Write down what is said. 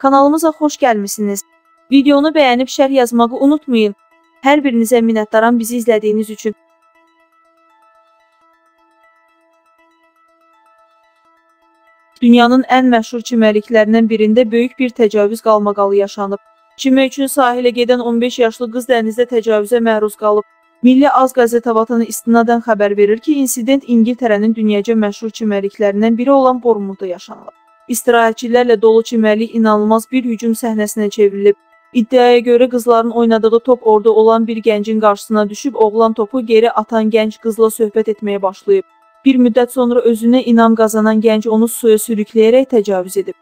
Kanalımıza xoş gəlmisiniz. Videonu bəyənib şərh yazmağı unutmayın. Hər birinizə minnətdaram bizi izlədiyiniz üçün. Dünyanın ən məşhur çimərliklərindən birində böyük bir təcavüz qalmaqalı yaşanıb. Çimmək üçün sahilə gedən 15 yaşlı qız dənizdə təcavüzə məruz qalıb. Milli Az qəzeta vatanı istinadən xəbər verir ki, insident İngiltərənin dünyaca məşhur çimərliklərindən biri olan Bournemouthda yaşanıb. İstirahətçilərlə dolu çimərlik inanılmaz bir hücum səhnəsinə çevrilib. İddiaya görə qızların oynadığı top orada olan bir gəncin qarşısına düşüb, oğlan topu geri atan gənc qızla söhbət etməyə başlayıb. Bir müddət sonra özünə inam qazanan gənc onu suya sürükləyərək təcavüz edib.